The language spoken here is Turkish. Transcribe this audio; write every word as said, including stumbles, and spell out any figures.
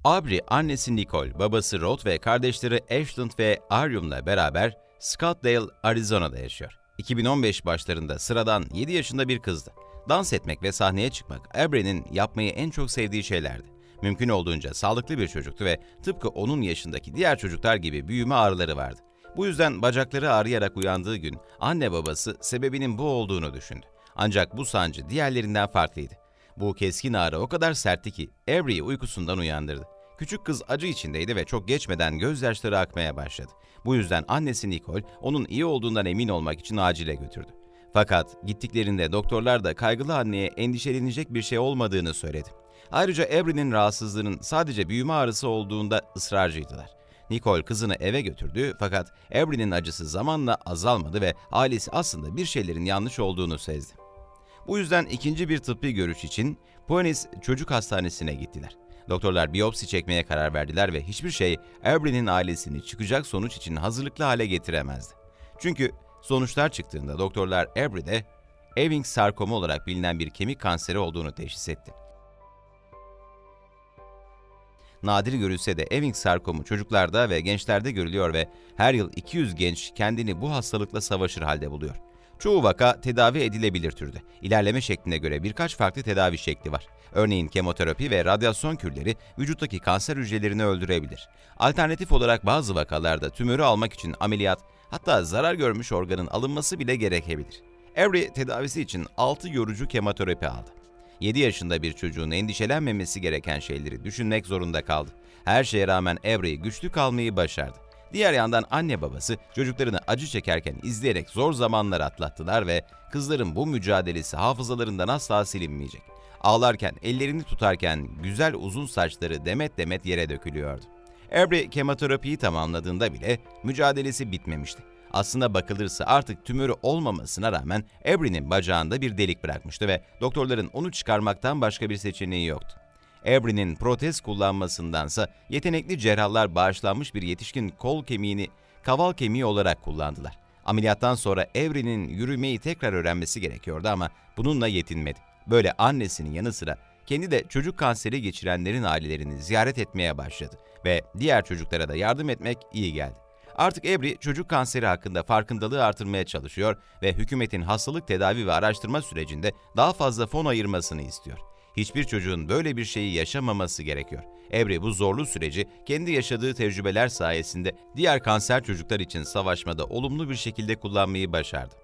Aubrey, annesi Nicole, babası Rod ve kardeşleri Ashland ve Arium'la beraber Scottsdale, Arizona'da yaşıyor. iki bin on beş başlarında sıradan yedi yaşında bir kızdı. Dans etmek ve sahneye çıkmak Aubrey'nin yapmayı en çok sevdiği şeylerdi. Mümkün olduğunca sağlıklı bir çocuktu ve tıpkı onun yaşındaki diğer çocuklar gibi büyüme ağrıları vardı. Bu yüzden bacakları ağrıyarak uyandığı gün anne babası sebebinin bu olduğunu düşündü. Ancak bu sancı diğerlerinden farklıydı. Bu keskin ağrı o kadar sertti ki Aubrey'i uykusundan uyandırdı. Küçük kız acı içindeydi ve çok geçmeden gözyaşları akmaya başladı. Bu yüzden annesi Nicole onun iyi olduğundan emin olmak için acile götürdü. Fakat gittiklerinde doktorlar da kaygılı anneye endişelenecek bir şey olmadığını söyledi. Ayrıca Aubrey'nin rahatsızlığının sadece büyüme ağrısı olduğunda ısrarcıydılar. Nicole kızını eve götürdü fakat Aubrey'nin acısı zamanla azalmadı ve ailesi aslında bir şeylerin yanlış olduğunu sezdi. Bu yüzden ikinci bir tıbbi görüş için Phoenix Çocuk Hastanesi'ne gittiler. Doktorlar biyopsi çekmeye karar verdiler ve hiçbir şey Aubrey'nin ailesini çıkacak sonuç için hazırlıklı hale getiremezdi. Çünkü sonuçlar çıktığında doktorlar Aubrey'de Ewing sarkomu olarak bilinen bir kemik kanseri olduğunu teşhis etti. Nadir görülse de Ewing sarkomu çocuklarda ve gençlerde görülüyor ve her yıl iki yüz genç kendini bu hastalıkla savaşır halde buluyor. Çoğu vaka tedavi edilebilir türde. İlerleme şekline göre birkaç farklı tedavi şekli var. Örneğin kemoterapi ve radyasyon kürleri vücuttaki kanser hücrelerini öldürebilir. Alternatif olarak bazı vakalarda tümörü almak için ameliyat, hatta zarar görmüş organın alınması bile gerekebilir. Aubrey tedavisi için altı yorucu kemoterapi aldı. yedi yaşında bir çocuğun endişelenmemesi gereken şeyleri düşünmek zorunda kaldı. Her şeye rağmen Aubrey güçlü kalmayı başardı. Diğer yandan anne babası çocuklarını acı çekerken izleyerek zor zamanlar atlattılar ve kızların bu mücadelesi hafızalarından asla silinmeyecek. Ağlarken, ellerini tutarken güzel uzun saçları demet demet yere dökülüyordu. Aubrey kemoterapiyi tamamladığında bile mücadelesi bitmemişti. Aslında bakılırsa artık tümörü olmamasına rağmen Aubrey'nin bacağında bir delik bırakmıştı ve doktorların onu çıkarmaktan başka bir seçeneği yoktu. Aubrey'nin protez kullanmasındansa yetenekli cerrahlar bağışlanmış bir yetişkin kol kemiğini kaval kemiği olarak kullandılar. Ameliyattan sonra Aubrey'nin yürümeyi tekrar öğrenmesi gerekiyordu ama bununla yetinmedi. Böyle annesinin yanı sıra kendi de çocuk kanseri geçirenlerin ailelerini ziyaret etmeye başladı ve diğer çocuklara da yardım etmek iyi geldi. Artık Aubrey çocuk kanseri hakkında farkındalığı artırmaya çalışıyor ve hükümetin hastalık tedavi ve araştırma sürecinde daha fazla fon ayırmasını istiyor. Hiçbir çocuğun böyle bir şeyi yaşamaması gerekiyor. Aubrey bu zorlu süreci kendi yaşadığı tecrübeler sayesinde diğer kanser çocuklar için savaşmada olumlu bir şekilde kullanmayı başardı.